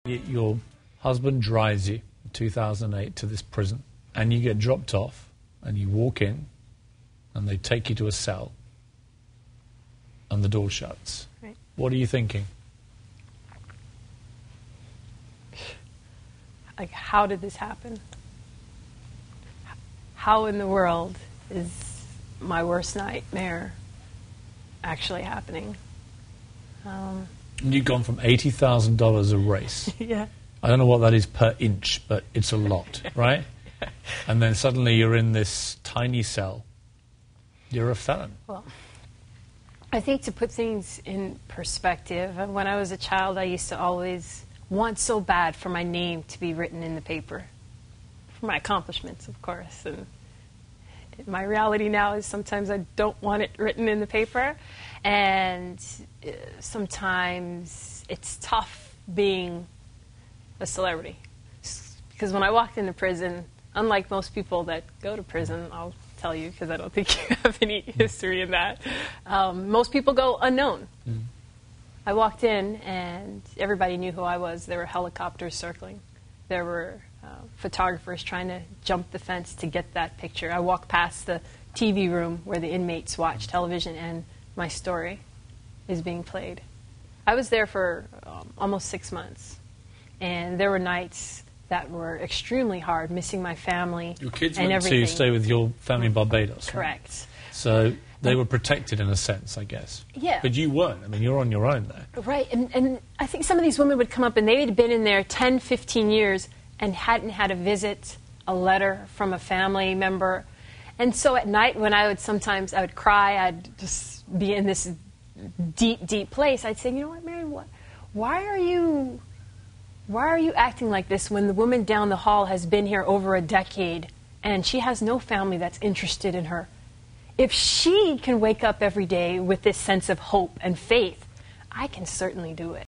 Your husband drives you in 2008 to this prison, and you get dropped off, and you walk in, and they take you to a cell, and the door shuts. Right. What are you thinking? Like, how did this happen? How in the world is my worst nightmare actually happening? You've gone from $80,000 a race. Yeah. I don't know what that is per inch, but it's a lot, right? And then suddenly you're in this tiny cell. You're a felon. Well, I think to put things in perspective, when I was a child, I used to always want so bad for my name to be written in the paper. For my accomplishments, of course. And my reality now is sometimes I don't want it written in the paper. And sometimes it's tough being a celebrity. Because when I walked into prison, unlike most people that go to prison, I'll tell you because I don't think you have any history in that, most people go unknown. Mm. I walked in and everybody knew who I was. There were helicopters circling. There were photographers trying to jump the fence to get that picture. I walked past the TV room where the inmates watch television and my story is being played. I was there for almost 6 months, and there were nights that were extremely hard, missing my family. Your kids and went everything. to stay with your family in Barbados. Correct. Right? So they were protected in a sense, I guess. Yeah. But you weren't. I mean, you're on your own there. Right, and I think some of these women would come up and they had been in there 10, 15 years and hadn't had a visit, a letter from a family member. And so at night when I would cry, I'd just be in this deep, deep place. I'd say, you know what, Mary, why are you acting like this when the woman down the hall has been here over a decade and she has no family that's interested in her? If she can wake up every day with this sense of hope and faith, I can certainly do it.